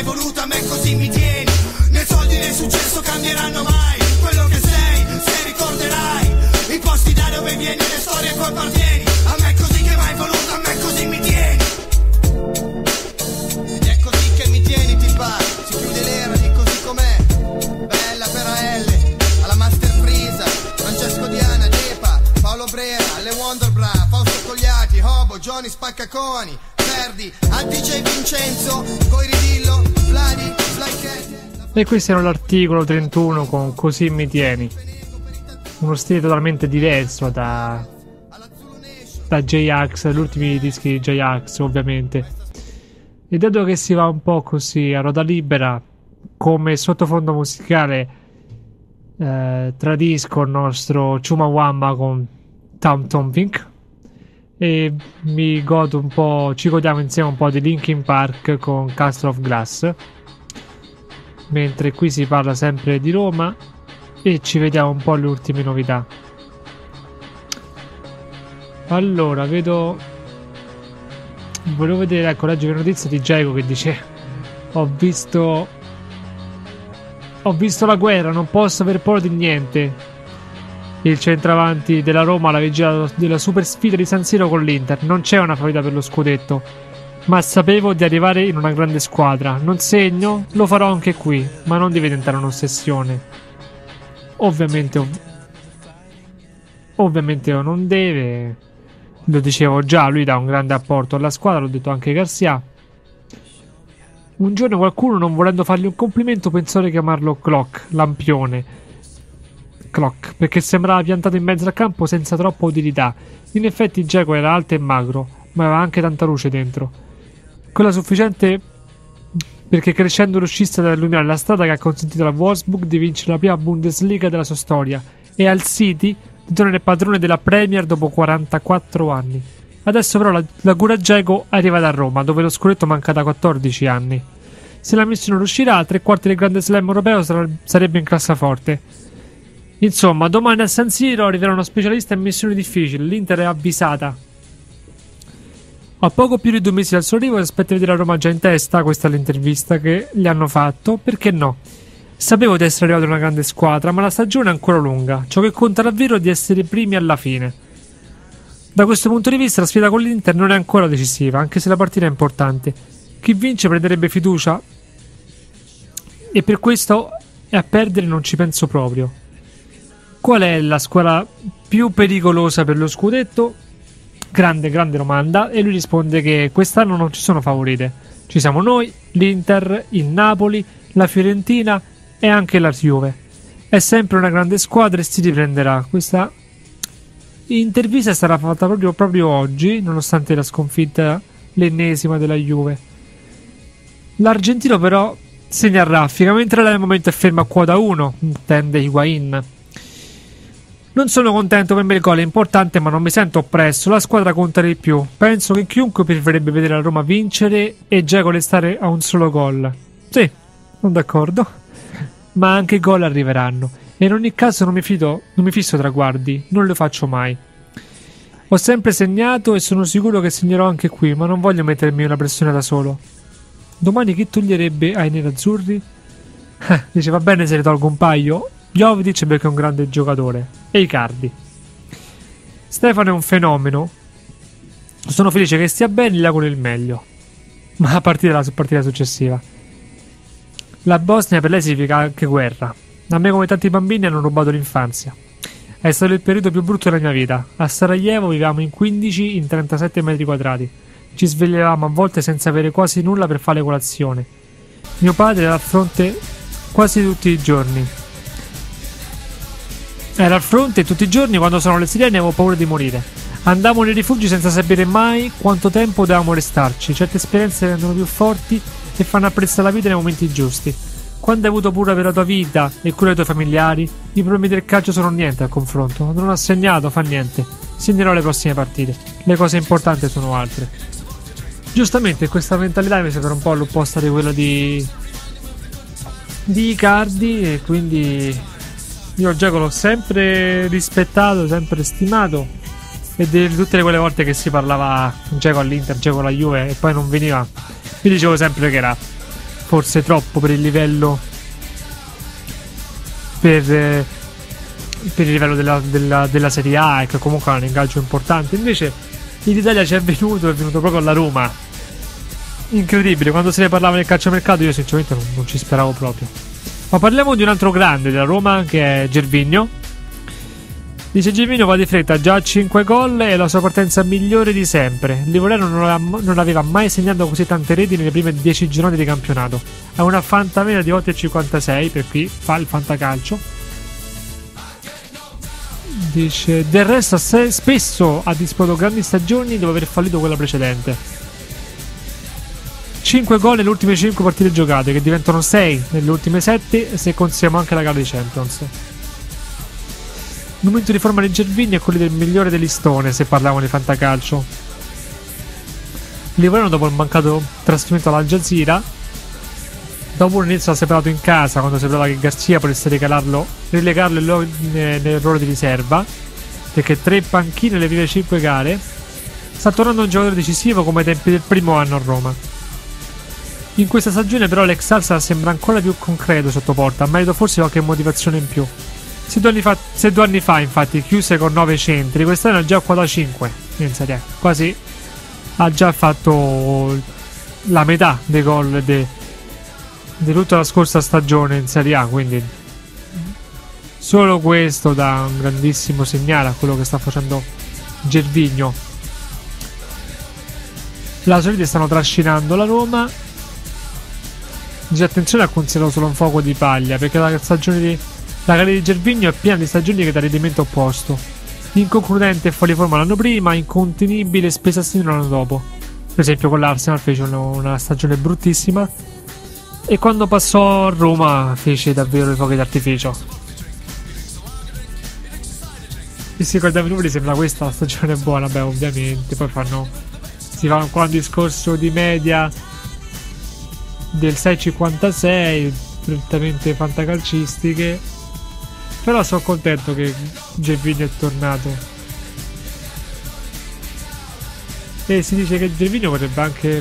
voluto, a me così mi tieni. Né soldi né successo cambieranno mai quello che sei, se ricorderai i posti da dove vieni, le storie a cui appartieni. A me così che m'hai voluto, a me così mi tieni. Ed è così che mi tieni, ti pare. Si chiude l'era di così com'è. Bella per AL, alla Master Frisa, Francesco Diana, Depa, Paolo Brera, Le Wonderbra, Fausto Togliatti, Hobo, Johnny Spaccaconi, Verdi, a DJ Vincenzo, Coi Ridillo, Vladi, Flycat. E questo era l'articolo 31 con Così mi tieni. Uno stile totalmente diverso da J-Ax, gli ultimi dischi di J-Ax ovviamente. E dato che si va un po' così a ruota libera, come sottofondo musicale tradisco il nostro Chumawamba con Tom Tomping e mi godo un po', ci godiamo insieme un po' di Linkin Park con Castle of Glass, mentre qui si parla sempre di Roma e ci vediamo un po' le ultime novità. Allora, volevo vedere, ecco, leggo una notizia di Diego che dice: ho visto la guerra, non posso aver paura di niente. Il centravanti della Roma alla vigilia della super sfida di San Siro con l'Inter. Non c'è una favorita per lo scudetto, ma sapevo di arrivare in una grande squadra. Non segno, lo farò anche qui, ma non deve diventare un'ossessione. Ovviamente non deve. Lo dicevo già, lui dà un grande apporto alla squadra, l'ho detto anche Garcia. Un giorno qualcuno, non volendo fargli un complimento, pensò di chiamarlo Clock, lampione. Clock, perché sembrava piantato in mezzo al campo senza troppa utilità. In effetti Dzeko era alto e magro, ma aveva anche tanta luce dentro. Quella sufficiente perché crescendo riuscisse ad illuminare la strada che ha consentito al Wolfsburg di vincere la prima Bundesliga della sua storia e al City di tornare padrone della Premier dopo 44 anni. Adesso però la cura Dzeko arriva da Roma, dove lo scudetto manca da 14 anni. Se la missione riuscirà, a 3/4 del grande slam europeo sarebbe in cassaforte. Insomma, domani a San Siro arriverà uno specialista in missioni difficili. L'Inter è avvisata. A poco più di 2 mesi dal suo arrivo si aspetta di vedere la Roma già in testa. Questa è l'intervista che gli hanno fatto. Perché no? Sapevo di essere arrivato in una grande squadra, ma la stagione è ancora lunga. Ciò che conta davvero è di essere primi alla fine. Da questo punto di vista la sfida con l'Inter non è ancora decisiva, anche se la partita è importante. Chi vince prenderebbe fiducia e per questo a perdere non ci penso proprio. Qual è la squadra più pericolosa per lo scudetto? Grande domanda. E lui risponde che quest'anno non ci sono favorite. Ci siamo noi, l'Inter, il Napoli, la Fiorentina e anche la Juve. È sempre una grande squadra e si riprenderà. Questa intervista sarà fatta proprio oggi, nonostante la sconfitta, l'ennesima della Juve. L'argentino però segna a raffica, mentre lei al momento è ferma a quota 1, intende Higuain. Non sono contento, per me il gol è importante, ma non mi sento oppresso, la squadra conta di più. Penso che chiunque preferirebbe vedere la Roma vincere e Dzeko restare a un solo gol. Sì, sono d'accordo, ma anche i gol arriveranno. E in ogni caso non mi fisso traguardi, non lo faccio mai. Ho sempre segnato e sono sicuro che segnerò anche qui, ma non voglio mettermi una pressione da solo. Domani chi toglierebbe ai nerazzurri? Dice va bene se ne tolgo un paio. Jovic perché è un grande giocatore. E Icardi. Stefano è un fenomeno. Sono felice che stia bene, gli auguro il meglio. Ma a partire dalla partita successiva. La Bosnia per lei significa anche guerra. A me come tanti bambini hanno rubato l'infanzia. È stato il periodo più brutto della mia vita. A Sarajevo vivevamo in 15 in 37 metri quadrati. Ci svegliavamo a volte senza avere quasi nulla per fare colazione. Mio padre era al fronte quasi tutti i giorni. Era al fronte tutti i giorni, quando suonavano le sirene avevo paura di morire. Andavo nei rifugi senza sapere mai quanto tempo dovevamo restarci. Certe esperienze rendono più forti e fanno apprezzare la vita nei momenti giusti. Quando hai avuto paura per la tua vita e quella dei tuoi familiari, i problemi del calcio sono niente al confronto. Non ho segnato, fa niente. Segnerò le prossime partite. Le cose importanti sono altre. Giustamente questa mentalità mi sembra un po' l'opposta di quella di Icardi, e quindi io Dzeko l'ho sempre rispettato, sempre stimato, e di tutte quelle volte che si parlava Dzeko all'Inter, Dzeko alla Juve e poi non veniva, vi dicevo sempre che era forse troppo per il livello per il livello della Serie A, e che comunque ha un ingaggio importante. Invece in Italia ci è venuto proprio alla Roma. Incredibile, quando se ne parlava nel calciomercato io sinceramente non ci speravo proprio. Ma parliamo di un altro grande della Roma, che è Gervinho. Dice: Gervinho va di fretta, già a 5 gol e la sua partenza migliore di sempre. Il Livoreno non aveva mai segnato così tante reti nelle prime 10 giornate di campionato. Ha una fantamedia di 8,56 per chi fa il fantacalcio. Dice: del resto spesso ha disputato grandi stagioni dopo aver fallito quella precedente. 5 gol nelle ultime 5 partite giocate, che diventano 6 nelle ultime 7 se consideriamo anche la gara di Champions. Il momento di forma di Gervinho è quello del migliore del listone, se parliamo di fantacalcio. Livorno, dopo il mancato trasferimento all'Al Jazeera, dopo un inizio ha separato in casa quando sembrava che Garcia potesse relegarlo nel ruolo di riserva, perché 3 panchine nelle prime 5 gare, sta tornando un giocatore decisivo come ai tempi del primo anno a Roma. In questa stagione però l'ex Alsa sembra ancora più concreto sotto porta, merito forse qualche motivazione in più. Se 2 anni fa infatti chiuse con 9 centri, quest'anno ha già quota 5 in Serie A, quasi ha già fatto la metà dei gol di tutta la scorsa stagione in Serie A, quindi solo questo dà un grandissimo segnale a quello che sta facendo Gervinho. La solita stanno trascinando la Roma. Dice: attenzione a considerare solo un fuoco di paglia, perché la carriera di Gervinho è piena di stagioni che dà rendimento opposto. Inconcludente e fuori forma l'anno prima, incontenibile e spesa assino l'anno dopo. Per esempio con l'Arsenal fece una stagione bruttissima, e quando passò a Roma fece davvero i fuochi d'artificio. E si guardava i numeri, sembra questa la stagione buona. Beh, ovviamente poi si fa ancora un discorso di media del 6,56, prettamente fantacalcistiche. Però sono contento che Gervinho è tornato. E si dice che Gervinho vorrebbe anche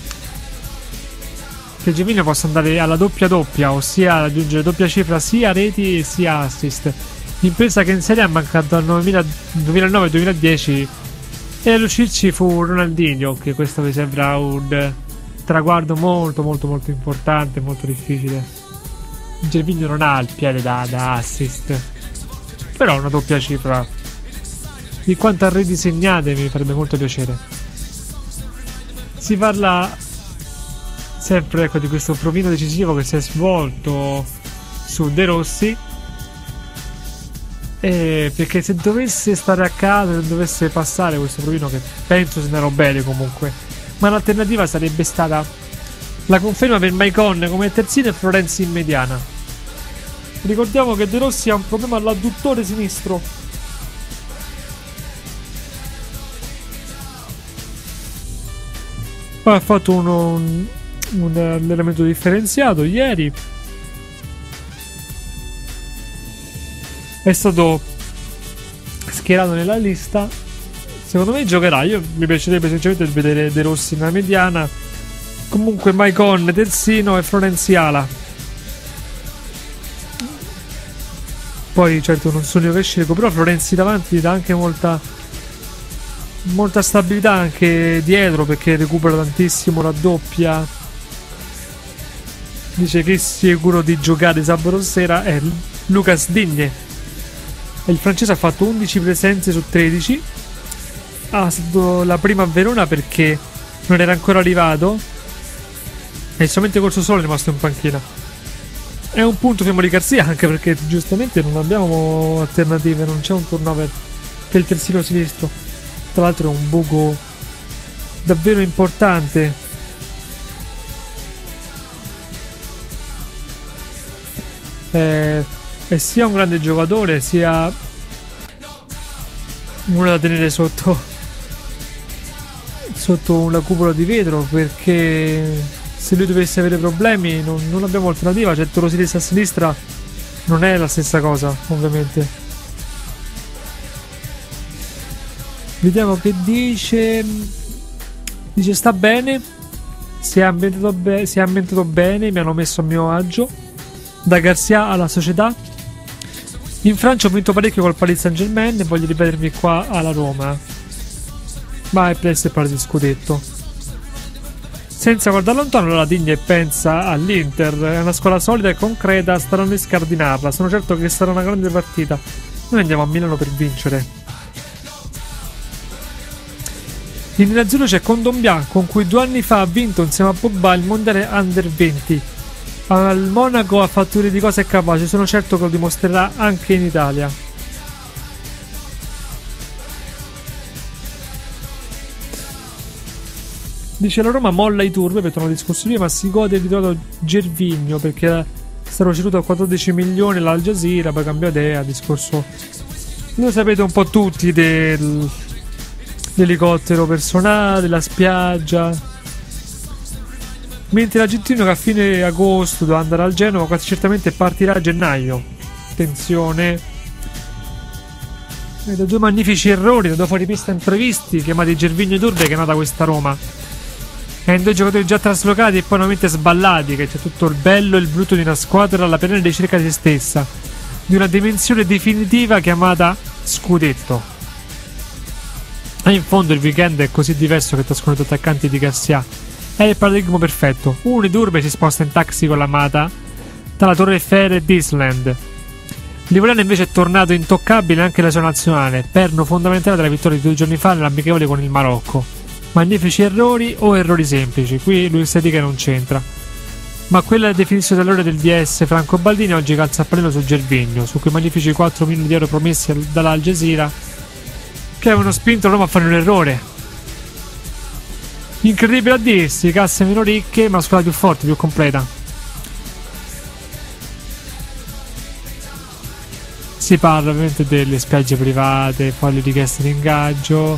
che Gervinho possa andare alla doppia, ossia raggiungere doppia cifra sia reti sia assist. Impresa che in Serie A mancato dal 2009-2010, e a riuscirci fu Ronaldinho, che questo mi sembra un traguardo molto molto molto importante, molto difficile. Gervinho non ha il piede da assist, però una doppia cifra di quanto a reti segnate mi farebbe molto piacere. Si parla sempre, ecco, di questo provino decisivo che si è svolto su De Rossi, perché se dovesse stare a casa, se dovesse passare questo provino, che penso se ne bene comunque, ma l'alternativa sarebbe stata la conferma per Maicon come terzino e Florenzi in mediana. Ricordiamo che De Rossi ha un problema all'adduttore sinistro. Poi ha fatto un allenamento differenziato ieri. È stato schierato nella lista. Secondo me giocherà. Mi piacerebbe sinceramente vedere De Rossi nella mediana. Comunque Maicon terzino e Florenzi ala. Poi certo non sono io che scelgo, però Florenzi davanti dà anche molta stabilità anche dietro, perché recupera tantissimo, raddoppia. Dice che è sicuro di giocare sabato sera è Lucas Digne, e il francese ha fatto 11 presenze su 13. Ha stato la prima a Verona perché non era ancora arrivato e solamente col suo solo è rimasto in panchina. È un punto fermo di Garcia, anche perché giustamente non abbiamo alternative, non c'è un turnover per il terzino sinistro. Tra l'altro è un buco davvero importante. È sia un grande giocatore, sia uno da tenere sotto una cupola di vetro, perché se lui dovesse avere problemi non abbiamo alternativa. Cioè Torosilis a sinistra non è la stessa cosa, ovviamente. Vediamo che dice sta bene. si è ambientato bene, mi hanno messo a mio agio. Da Garcia alla società. In Francia ho vinto parecchio col Paris Saint-Germain e voglio ripetermi qua alla Roma. Ma è presto per parlare di scudetto. Senza guardare lontano, la Digne pensa all'Inter. È una squadra solida e concreta, staranno a scardinarla. Sono certo che sarà una grande partita. Noi andiamo a Milano per vincere. In nerazzurro c'è Condombia, con cui 2 anni fa ha vinto insieme a Pogba il mondiale Under 20. Al Monaco ha fatto vedere di cosa è capace, sono certo che lo dimostrerà anche in Italia. Dice la Roma molla i turbi, avete una discussione, ma si gode di ritrovato Gervinho perché è stato ceduto a 14 milioni l'Al Jazeera, poi cambiò idea, discorso. Lo sapete un po' tutti dell'elicottero personale, della spiaggia. Mentre l'Argentino che a fine agosto doveva andare al Genoa, quasi certamente partirà a gennaio. Attenzione. Da 2 magnifici errori, da 2 fuoripista imprevisti, chiamati Gervinho e Turbe, che è nata questa Roma. E in 2 giocatori già traslocati e poi nuovamente sballati, che c'è tutto il bello e il brutto di una squadra alla piena ricerca di se stessa, di una dimensione definitiva chiamata scudetto. E in fondo il weekend è così diverso che trascorrono gli attaccanti di Garcia. È il paradigma perfetto. Uno di Urbe si sposta in taxi con l'amata tra la Torre Eiffel e Disneyland. L'Ivoriano invece è tornato intoccabile anche la sua nazionale, perno fondamentale della vittoria di 2 giorni fa nell'amichevole con il Marocco. Magnifici errori o errori semplici, qui Luis Enrique non c'entra. Ma quella è la definizione dell'errore del DS Franco Baldini oggi calza a pallino su Gervinho, su quei magnifici 4 milioni di euro promessi dall'Al Jazeera, che avevano spinto Roma a fare un errore. Incredibile a dirsi, casse meno ricche, ma squadra più forte, più completa. Si parla ovviamente delle spiagge private, poi le richieste di ingaggio.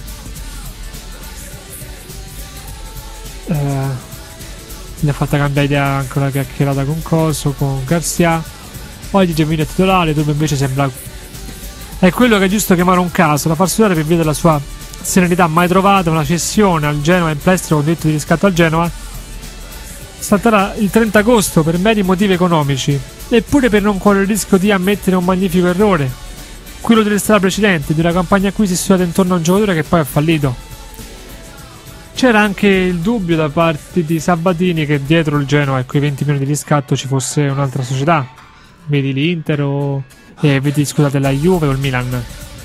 Gli ha fatta cambiare idea anche una chiacchierata con Coso, con Garcia. Oggi Gervinho è titolare, dove invece sembra... È quello che è giusto chiamare un caso, da far studiare per via della sua serenità mai trovata, una cessione al Genoa in prestito con diritto di riscatto al Genoa. Salterà il 30 agosto per meri motivi economici, eppure per non correre il rischio di ammettere un magnifico errore, quello dell'estate precedente, di una campagna acquisti studiata intorno a un giocatore che poi ha fallito. C'era anche il dubbio da parte di Sabatini che dietro il Genoa e quei 20 milioni di riscatto ci fosse un'altra società, vedi l'Inter o vedi, scusate, la Juve o il Milan.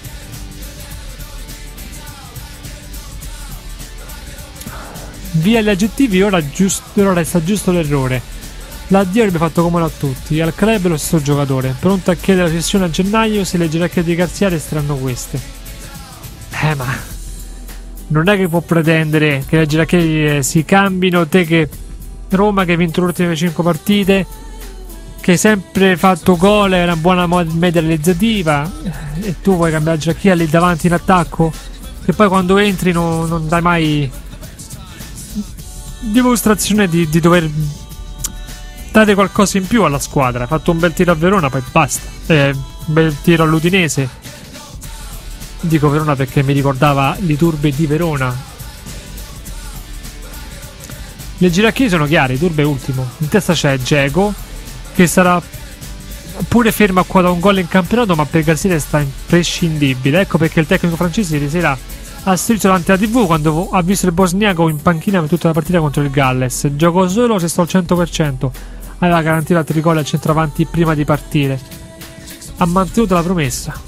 Via gli aggettivi, ora resta giusto l'errore. L'addio avrebbe fatto comodo a tutti, al club lo stesso giocatore, pronto a chiedere la cessione a gennaio se le gerarchie di Garcia resteranno queste. Ma non è che può pretendere che le gerarchie si cambino, te che Roma che hai vinto le ultime 5 partite, che hai sempre fatto gol e una buona media realizzativa, e tu vuoi cambiare la gerarchia lì davanti in attacco, che poi quando entri non dai mai dimostrazione di dover dare qualcosa in più alla squadra. Hai fatto un bel tiro a Verona, poi basta. Un bel tiro all'Udinese. Dico Verona perché mi ricordava le turbe di Verona. Le gerarchie sono chiare, Turbe è ultimo. In testa c'è Dzeko, che sarà pure fermo a quota un gol in campionato, ma per Garcia sta imprescindibile. Ecco perché il tecnico francese ieri sera ha strizzo davanti alla TV quando ha visto il bosniaco in panchina per tutta la partita contro il Galles. Giocò solo se sto al 100%. Aveva garantito altri gol al centravanti prima di partire. Ha mantenuto la promessa.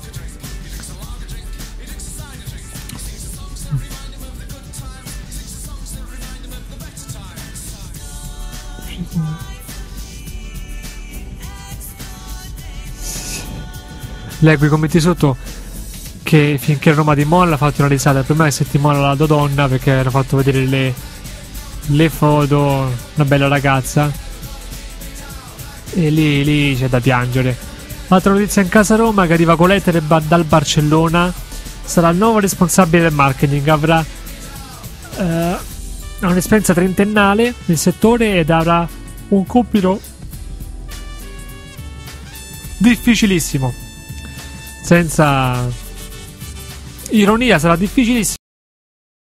Leggo i commenti sotto che finché Roma di Molla ha fatto una risata. Per me è settimana la Donna, perché hanno fatto vedere le foto, una bella ragazza, e lì c'è da piangere. Altra notizia in casa Roma che arriva Colette dal Barcellona, sarà il nuovo responsabile del marketing, avrà un'esperienza trentennale nel settore ed avrà un compito difficilissimo. Senza ironia, sarà difficilissimo.